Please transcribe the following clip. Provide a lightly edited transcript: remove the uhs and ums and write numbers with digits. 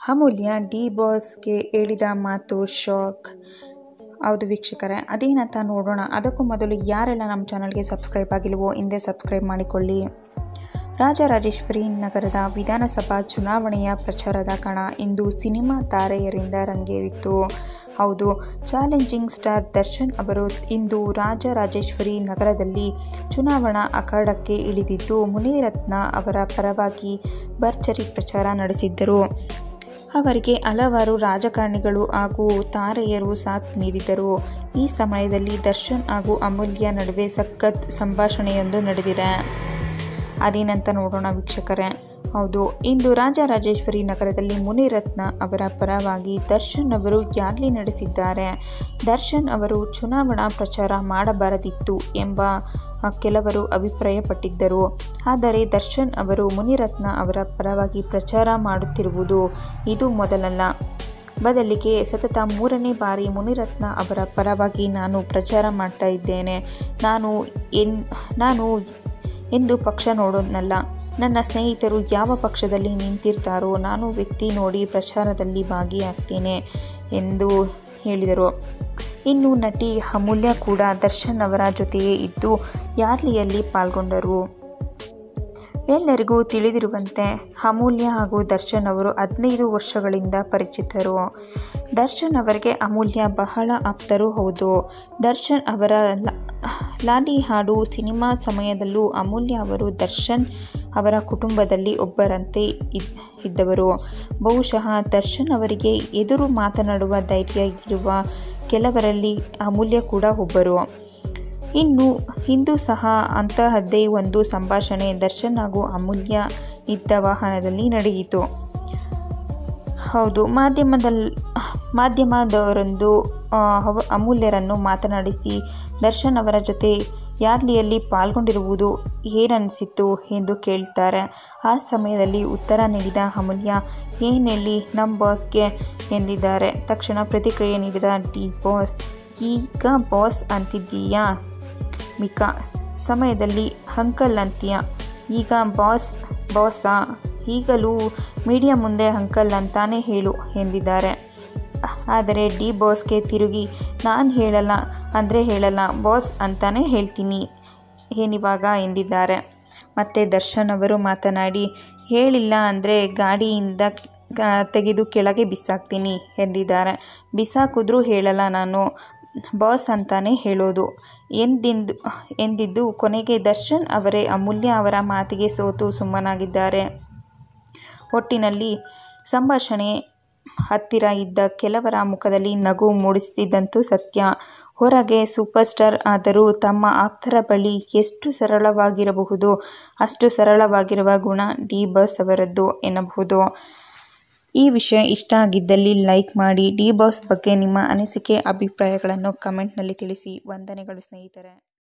ಅಮೂಲ್ಯ D ಬಾಸ್ಗೆ ಹೇಳಿದ ಮಾತು shock. ಹೌದು ವೀಕ್ಷಕರೇ, ಅದೇನಂತ ನೋಡೋಣ. ಅದಕ್ಕೂ ಮೊದಲು ಯಾರೆಲ್ಲ ನಮ್ಮ ಚಾನಲ್ಗೆ ಸಬ್ಸ್ಕ್ರೈಬ್ ಆಗಿಲ್ವೋ ಹಿಂದೆ ಸಬ್ಸ್ಕ್ರೈಬ್ ಮಾಡಿಕೊಳ್ಳಿ. ರಾಜರಾಜೇಶ್ವರಿ ನಗರದ ವಿಧಾನಸಭಾ ಚುನಾವಣೆಯ ಪ್ರಚಾರದ ಕಣ ಇಂದು ಸಿನಿಮಾ ತಾರೆಯರಿಂದ ರಂಗೇರಿತು. ಹೌದು, ಚಾಲೆಂಜಿಂಗ್ ಸ್ಟಾರ್ ದರ್ಶನ್ ಅವರು ಇಂದು ರಾಜರಾಜೇಶ್ವರಿ ನಗರದಲ್ಲಿ ಚುನಾವಣಾ ಅಖಾಡಕ್ಕೆ ಇಳಿದಿದ್ದು ಮುನಿರತ್ನ ಅವರ ಪರವಾಗಿ ಭರ್ಜರಿ ಪ್ರಚಾರ ನಡೆಸಿದ್ದರು. ಅವರಿಗೆ ಹಲವಾರು ರಾಜಕಾರಣಿಗಳು ಹಾಗೂ ತಾರೆಯರು ಸಾಥ್ ನೀಡಿದರು. ಈ ಸಮಯದಲ್ಲಿ ದರ್ಶನ್ ಹಾಗೂ ಅಮೂಲ್ಯ ನಡುವೆ ಸಖತ್ ಸಂಭಾಷಣೆಯೊಂದು ನಡೆದಿದೆ. ಅದೇನಂತ ನೋಡೋಣ ವೀಕ್ಷಕರೇ. ಹೌದು, ಇಂದು ರಾಜರಾಜೇಶ್ವರಿ ನಗರದಲ್ಲಿ ಮುನಿರತ್ನ ಅವರ ಪರವಾಗಿ ದರ್ಶನ್ ಅವರು ರ್ಯಾಲಿ ನಡೆಸಿದ್ದಾರೆ. ದರ್ಶನ್ ಅವರು ಚುನಾವಣಾ ಪ್ರಚಾರ ಮಾಡಬಾರದಿತ್ತು ಎಂಬ ಕೆಲವರು ಅಭಿಪ್ರಾಯಪಟ್ಟಿದ್ದರು. ಆದರೆ ದರ್ಶನ್ ಅವರು ಮುನಿರತ್ನ ಅವರ ಪರವಾಗಿ ಪ್ರಚಾರ ಮಾಡುತ್ತಿರುವುದು ಇದು ಮೊದಲಲ್ಲ. ಬದಲಿಗೆ ಸತತ 3ನೇ ಬಾರಿ ಮುನಿರತ್ನ ಅವರ ಪರವಾಗಿ ನಾನು ಪ್ರಚಾರ ಮಾಡ್ತಾ ಇದ್ದೇನೆ. ನಾನು ಎಂದು ಪಕ್ಷ ನೋಡೋನಲ್ಲ. ನನ್ನ ಸ್ನೇಹಿತರು ಯಾವ ಪಕ್ಷದಲ್ಲಿ ನಿಂತಿರ್ತಾರೋ ನಾನು ವ್ಯಕ್ತಿ ನೋಡಿ ಪ್ರಚಾರದಲ್ಲಿ ಭಾಗಿಯಾಗ್ತೇನೆ ಎಂದು ಹೇಳಿದರು. ಇನ್ನು ನಟಿ ಅಮೂಲ್ಯ ಕೂಡ ದರ್ಶನ್ ಅವರ ಜೊತೆಯೇ ಇದ್ದು ರ್ಯಾಲಿಯಲ್ಲಿ ಪಾಲ್ಗೊಂಡರು. ಎಲ್ಲರಿಗೂ ತಿಳಿದಿರುವಂತೆ ಅಮೂಲ್ಯ ಹಾಗೂ ದರ್ಶನ್ ಅವರು 15 ವರ್ಷಗಳಿಂದ ಪರಿಚಿತರು. ದರ್ಶನ್ ಅವರಿಗೆ ಅಮೂಲ್ಯ ಬಹಳ ಆಪ್ತರೂ ಹೌದು. ದರ್ಶನ್ ಅವರ ಲಾಲಿ ಹಾಡು ಸಿನಿಮಾ ಸಮಯದಲ್ಲೂ ಅಮೂಲ್ಯ ಅವರು ದರ್ಶನ್ ಅವರ ಕುಟುಂಬದಲ್ಲಿ ಒಬ್ಬರಂತೆ ಇದ್ದವರು. ಬಹುಶಃ ದರ್ಶನ್ ಅವರಿಗೆ ಎದುರು ಮಾತನಾಡುವ ಧೈರ್ಯ ಇರುವ ಕೆಲವರಲ್ಲಿ ಅಮೂಲ್ಯ ಕೂಡ ಒಬ್ಬರು. ಇಂದು ಸಹ ಅಂತಹದ್ದೇ ಒಂದು ಸಂಭಾಷಣೆ ದರ್ಶನ್ ಹಾಗೂ ಅಮೂಲ್ಯ ಇದ್ದ ವಾಹನದಲ್ಲಿ ನಡೆಯಿತು. ಹೌದು, ಮಾಧ್ಯಮದವರೊಂದು ಅಮೂಲ್ಯರನ್ನು ಮಾತನಾಡಿಸಿ ದರ್ಶನ್ ಅವರ ಜೊತೆ ರ್ಯಾಲಿಯಲ್ಲಿ ಪಾಲ್ಗೊಂಡಿರುವುದು ಏನನ್ನಿಸಿತು ಎಂದು ಕೇಳ್ತಾರೆ. ಆ ಸಮಯದಲ್ಲಿ ಉತ್ತರ ನೀಡಿದ ಅಮೂಲ್ಯ, ಏನು ಹೇಳಿ ನಮ್ಮ ಬಾಸ್ಗೆ ಎಂದಿದ್ದಾರೆ. ತಕ್ಷಣ ಪ್ರತಿಕ್ರಿಯೆ ನೀಡಿದ ಡಿ ಬಾಸ್, ಈಗ ಬಾಸ್ ಅಂತಿದ್ದೀಯಾ ಮಿಕಾ, ಸಮಯದಲ್ಲಿ ಅಂಕಲ್ ಅಂತೀಯ, ಈಗ ಬಾಸಾ, ಈಗಲೂ ಮೀಡಿಯಾ ಮುಂದೆ ಅಂಕಲ್ ಅಂತಾನೆ ಹೇಳು ಎಂದಿದ್ದಾರೆ. ಆದರೆ ಡಿ ಬಾಸ್ಗೆ ತಿರುಗಿ, ನಾನು ಹೇಳಲ್ಲ ಬಾಸ್ ಅಂತಾನೆ ಹೇಳ್ತೀನಿ ಏನಿವಾಗ ಎಂದಿದ್ದಾರೆ. ಮತ್ತೆ ದರ್ಶನ್ ಅವರು ಮಾತನಾಡಿ, ಹೇಳಿಲ್ಲ ಅಂದರೆ ಗಾಡಿಯಿಂದ ತೆಗೆದು ಕೆಳಗೆ ಬಿಸಾಕ್ತೀನಿ ಎಂದಿದ್ದಾರೆ. ಬಿಸಾಕಿದ್ರೂ ಹೇಳಲ್ಲ, ನಾನು ಬಾಸ್ ಅಂತಾನೆ ಹೇಳೋದು ಎಂದಿದ್ದು ಕೊನೆಗೆ ದರ್ಶನ್ ಅವರೇ ಅಮೂಲ್ಯ ಅವರ ಮಾತಿಗೆ ಸೋತು ಸುಮ್ಮನಾಗಿದ್ದಾರೆ. ಒಟ್ಟಿನಲ್ಲಿ ಸಂಭಾಷಣೆ ಹತ್ತಿರ ಇದ್ದ ಕೆಲವರ ಮುಖದಲ್ಲಿ ನಗು ಮೂಡಿಸಿದಂತೂ ಸತ್ಯ. ಹೊರಗೆ ಸೂಪರ್ ಸ್ಟಾರ್ ಆದರೂ ತಮ್ಮ ಆಪ್ತರ ಬಳಿ ಎಷ್ಟು ಸರಳವಾಗಿರಬಹುದೋ ಅಷ್ಟು ಸರಳವಾಗಿರುವ ಗುಣ ಡಿ ಬಾಸ್ ಅವರದ್ದು ಎನ್ನಬಹುದು. ಈ ವಿಷಯ ಇಷ್ಟ ಆಗಿದ್ದಲ್ಲಿ ಲೈಕ್ ಮಾಡಿ. ಡಿ ಬಾಸ್ ಬಗ್ಗೆ ನಿಮ್ಮ ಅನಿಸಿಕೆ ಅಭಿಪ್ರಾಯಗಳನ್ನು ಕಮೆಂಟ್ನಲ್ಲಿ ತಿಳಿಸಿ. ವಂದನೆಗಳು ಸ್ನೇಹಿತರೆ.